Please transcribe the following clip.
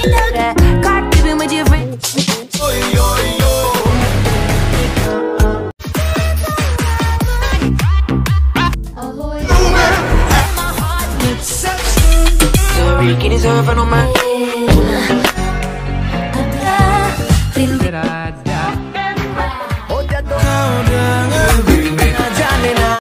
God living with your friends. Sorry, que deserve no man.